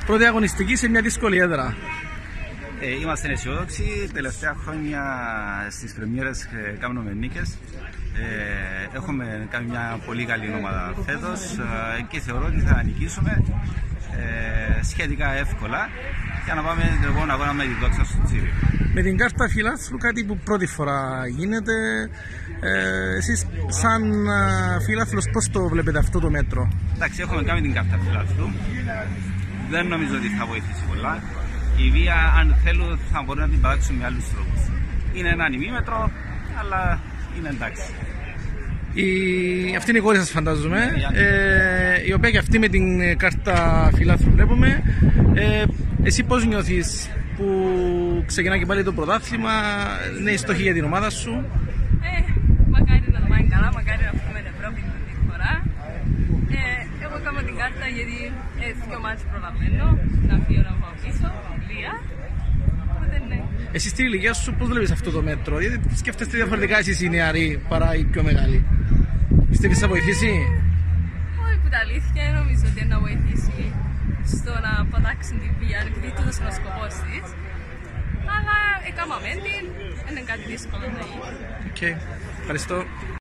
Πρώτη αγωνιστική σε μια δύσκολη έδρα. Είμαστε αισιόδοξοι. Τελευταία χρόνια στις πρεμιέρες κάνουμε νίκες. Έχουμε κάνει μια πολύ καλή ομάδα φέτος και θεωρώ ότι θα νικήσουμε σχετικά εύκολα για να πάμε την επόμενη αγώνα με τη Δόξα στο Τσίρι. Με την κάρτα φιλάθλου, κάτι που πρώτη φορά γίνεται, εσείς σαν φιλάθλος πώς το βλέπετε αυτό το μέτρο? Εντάξει, έχουμε κάνει την κάρτα φιλάθλου. Δεν νομίζω ότι θα βοηθήσει πολλά. Η βία, αν θέλουν, θα μπορούν να την παράξουν με άλλους τρόπους. Είναι ένα ημίμετρο, αλλά είναι εντάξει. Αυτή είναι η κόρη σας, φαντάζομαι, η οποία και αυτή με την κάρτα φιλάθλου βλέπουμε. Εσύ πώς νιώθεις που ξεκινά και πάλι το πρωτάθλημα, είναι η στόχη για την ομάδα σου? Μακάρι να το πάει καλά, μακάρι να βγούμε την Ευρώπη την φορά. Εγώ κάνω την κάρτα γιατί δύο μάτς προλαβαίνω, να φύγω να πάω πίσω, λία. Οπότε ναι. Εσύ στην ηλικία σου πώς βλέπεις αυτό το μέτρο? Γιατί σκέφτεστε διαφορετικά εσείς οι νεαροί παρά οι πιο μεγάλοι. Πιστεύεις θα βοηθήσει? Όχι, που τα αλήθεια νομίζω ότι να βοηθήσει στο να πατάξουν τη βία, επειδή τούτος είναι ο σκοπός της. Αλλά έκαναμε την, είναι κάτι δύσκολο να γίνει. Ευχαριστώ.